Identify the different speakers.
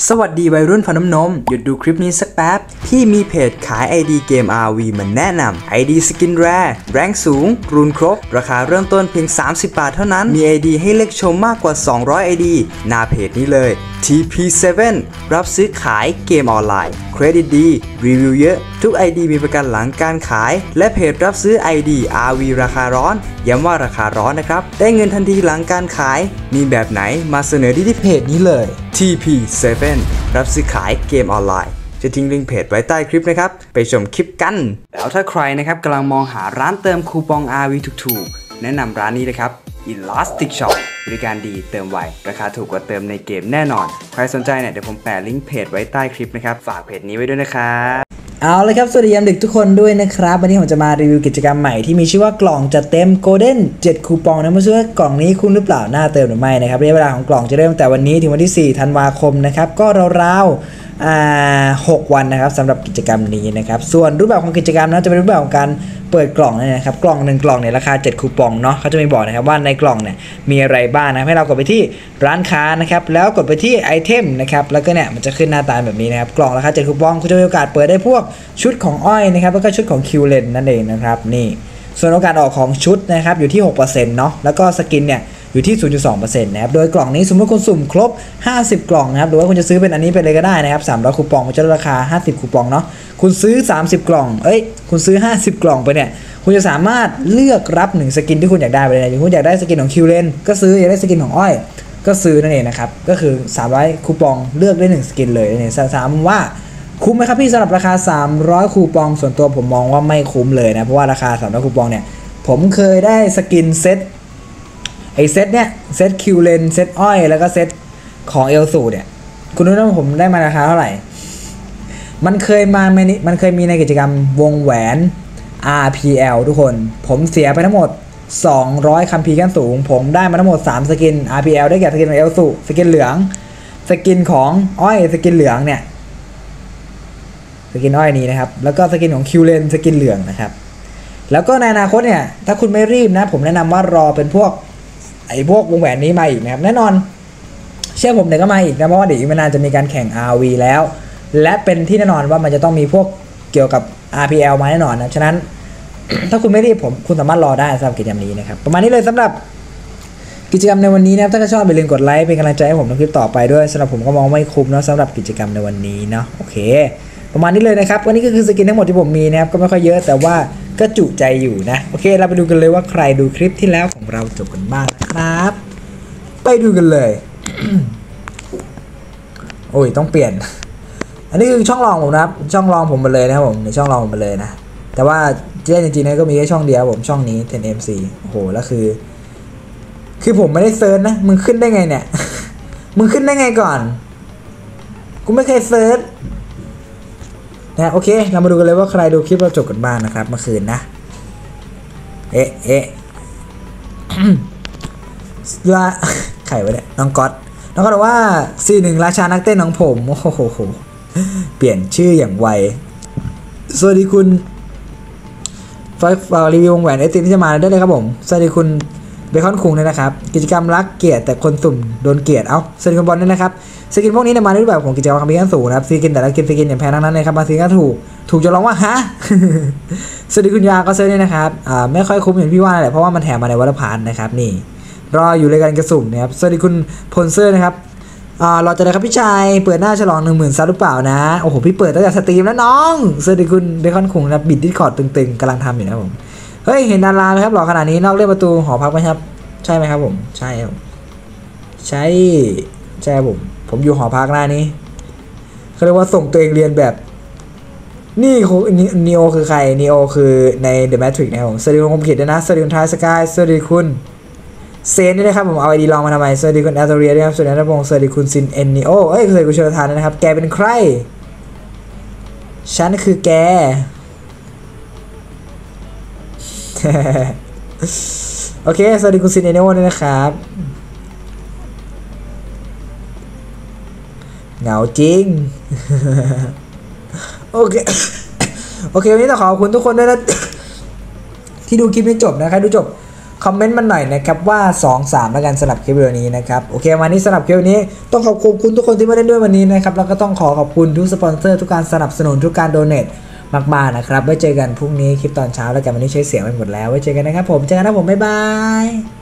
Speaker 1: สวัสดีวัยรุ่นฟันน้ำนมหยุดดูคลิปนี้สักแป๊บพี่มีเพจขาย ID เกม RV มาแนะนำ ID สกินแรร์แรงสูงรูนครบราคาเริ่มต้นเพียง30 บาทเท่านั้นมี ID ให้เลือกชมมากกว่า200 ID หน้าเพจนี้เลย TP7 รับซื้อขายเกมออนไลน์เครดิตดีรีวิวเยอะทุก ID มีประกันหลังการขายและเพจรับซื้อ ID RV ราคาร้อนย้ำว่าราคาร้อนนะครับได้เงินทันทีหลังการขายมีแบบไหนมาเสนอที่เพจนี้เลย TP7 รับซื้อขายเกมออนไลน์จะทิ้งลิงก์เพจไว้ใต้คลิปนะครับไปชมคลิปกันแล้วถ้าใครนะครับกำลังมองหาร้านเติมคูปอง RV ถูกๆแนะนำร้านนี้เลยครับ Elastic Shop บริการดีเติมไวราคาถูกกว่าเติมในเกมแน่นอนใครสนใจเนี่ยเดี๋ยวผมแปะลิงก์เพจไว้ใต้คลิปนะครับฝากเพจนี้ไว้ด้วยนะครับ
Speaker 2: เอาเลยครับสวัสดียามดึกทุกคนด้วยนะครับวันนี้ผมจะมารีวิวกิจกรรมใหม่ที่มีชื่อว่ากล่องจะเต็มโกลเด้น7คูปองนะไม่รู้ว่ากล่องนี้คุ้มหรือเปล่าน่าเติมหรือไม่นะครับระยะเวลาของกล่องจะเริ่มแต่วันนี้ถึงวันที่4ธันวาคมนะครับก็ราวๆ6 วันนะครับสำหรับกิจกรรมนี้นะครับส่วนรูปแบบของกิจกรรมนะจะเป็นรูปแบบของการเปิดกล่องนะครับกล่อง1กล่องเนี่ยราคา7คูปองเนาะเขาจะมีบอกนะครับว่าในกล่องเนี่ยมีอะไรบ้างนะให้เรากดไปที่ร้านค้านะครับแล้วกดไปที่ไอเทมนะครับแล้วก็เนี่ยมันจะขึ้นหน้าตาแบบนี้นะครับกล่องราคา7คูปองคุณจะมีโอกาสเปิดได้พวกชุดของอ้อยนะครับแล้วก็ชุดของคิวเลนนั่นเองนะครับนี่ส่วนโอกาสออกของชุดนะครับอยู่ที่ 6% เนาะแล้วก็สกินเนี่ยอยู่ที่ 0.2% นะครับโดยกล่องนี้สมมติคุณสุ่มครบ50กล่องนะครับหรือว่าคุณจะซื้อเป็นอันนี้ไปเลยก็ได้นะครับ300คูปองจะราคา50คูปองเนาะคุณซื้อ30กล่องคุณซื้อ50กล่องไปเนี่ยคุณจะสามารถเลือกรับ1สกินที่คุณอยากได้ไปเลยอย่างคุณอยากได้สกินของคิวเลนก็ซื้ออยากได้สกินของอ้อยก็ซื้อนั่นเองนะครับก็คือ300คูปองเลือกได้1สกินเลยเนี่ยถามว่าคุ้มไหมครับพี่สำหรับราคา300คูปองส่วนตัวผมมองว่าไม่คุ้มเลยนะเพราะว่าราคา300คูปองเนี่ยผมเคยได้สกินเซตเซตเนี่ยเซตคิวเลนเซตอ้อยแล้วก็เซตของเอลสูเนี่ยคุณรู้ไหมว่าผมได้มาราคาเท่าไหร่มันเคยมีในกิจกรรมวงแหวน RPL ทุกคนผมเสียไปทั้งหมด200คัมภีร์ขั้นสูงผมได้มาทั้งหมด3สกิน RPL ได้แก่สกินของเอลสูสกินเหลืองสกินของอ้อยสกินเหลืองเนี่ยสกินอ้อยนี้นะครับแล้วก็สกินของคิวเลนสกินเหลืองนะครับแล้วก็ในอนาคตเนี่ยถ้าคุณไม่รีบนะผมแนะนำว่ารอเป็นพวกวงแหวนนี้มาอีกนะครับแน่นอนเชื่อผมเดี๋ยวก็มาอีกนะเพราะว่าเดี๋ยวอีกไม่นานจะมีการแข่ง RV แล้วและเป็นที่แน่นอนว่ามันจะต้องมีพวกเกี่ยวกับ RPL มาแน่นอนนะฉะนั้น ถ้าคุณไม่รีบคุณสามารถรอได้สำหรับกิจกรรมนี้นะครับประมาณนี้เลยสำหรับกิจกรรมในวันนี้นะครับถ้าชอบอย่าลืมกดไลค์เป็นกำลังใจให้ผมในคลิปต่อไปด้วยสำหรับผมก็มองไม่คุ้มนะสำหรับกิจกรรมในวันนี้เนาะโอเคประมาณนี้เลยนะครับวันนี้ก็คือสกินทั้งหมดที่ผมมีนะครับก็ไม่ค่อยเยอะแต่ว่าก็จุใจอยู่นะโอเคเราไปดูกันเลยว่าใครดูคลิปที่แล้วของเราจบกันบ้างนะครับไปดูกันเลย โอ้ยต้องเปลี่ยนอันนี้คือช่องรองผมนะครับช่องรองผมมาเลยนะครับผมในช่องรองผมมาเลยนะแต่ว่าจริงๆนะก็มีแค่ช่องเดียวผมช่องนี้ 10MC โอ้โหแล้วคือผมไม่ได้เซิร์ชนะมึงขึ้นได้ไงเนี่ย มึงขึ้นได้ไงก่อนกูไม่เคยเซิร์ชนะโอเคเรามาดูกันเลยว่าใครดูคลิปเราจบกันบ้างนะครับเมื่อคืนนะละไข่ไว้เนี่ยน้องก๊อตบอกว่า41ราชานักเต้นของผมโอ้โหเปลี่ยนชื่ออย่างไวสวัสดีคุณรีวิววงแหวนไอติมที่จะมาได้เลยครับผมสวัสดีคุณเบคอนคุงด้วยนะครับกิจกรรมรักเกียรติแต่คนสุ่มโดนเกลียดสวัสดีคุณบอลด้วยนะครับสกินพวกนี้มาในรูปแบบของกิจกรรมคัมภีร์ขั้นสูงนะครับสกินแต่ละสกินอย่างแพงทั้งนั้นเลยครับบางทีก็ถูกจะร้องว่าฮะ สวัสดีคุณยาก็เซิร์ชด้วยนะครับไม่ค่อยคุ้มอย่างพี่ว่าแหละเพราะว่ามันแถมมาในวัตพานนะครับนี่รออยู่เลยกันกระสุ่มนะครับสวัสดีคุณพลเซอร์นะครับเราจะได้ครับพี่ชายเปิดหน้าฉลอง 10,000 ซับหรือเปล่านะโอ้โหพี่เปิดตั้งแต่สตรีมแล้วน้องสวัสดีคุณเบคอนคุงนะบิดดิสคอร์ดตึงๆกำลังทำอยู่นะผมเฮ้ยเห็นดาราไหมครับหล่อขนาดนี้นอกเรียกประตูหอพักไหมครับใช่ไหมครับผมใช่ครับใช่ผมอยู่หอพักหน้านี้เขาเรียกว่าส่งตัวเองเรียนแบบนี่นีโอคือใครนีโอคือใน The Matrix นะครับผมสวัสดีคุณคมขิดด้วยนะสวัสดีคุณทายสกายสวัสดีคุณเซนนี่นะครับผมเอาไอดีลองมาทำไมสวัสดีคุณแอตเรียด้วยครับสวัสดีนัทพงศ์สวัสดีคุณซินเอนนิโอสวัสดีคุณเชอร์ทานนะครับแกเป็นใครฉันคือแก โอเคสวัสดีคุณซินเอนนิโอด้วยนะครับเหงาจริง โอเควันนี้ต้องขอบคุณทุกคนด้วยนะ ที่ดูคลิปนี้จบนะครับดูจบคอมเมนต์มาหน่อยนะครับว่า2 3แล้วกันสำหรับคลิปวิดีโอนี้นะครับโอเควันนี้สำหรับคลิปนี้ต้องขอบคุณทุกคนที่มาเล่นด้วยวันนี้นะครับแล้วก็ต้องขอบคุณทุกสปอนเซอร์ทุกการสนับสนุนทุกการโดเนทมากๆนะครับไว้เจอกันพรุ่งนี้คลิปตอนเช้าแล้วกันวันนี้ใช้เสียงไปหมดแล้วไว้เจอกันนะครับผมบ๊ายบาย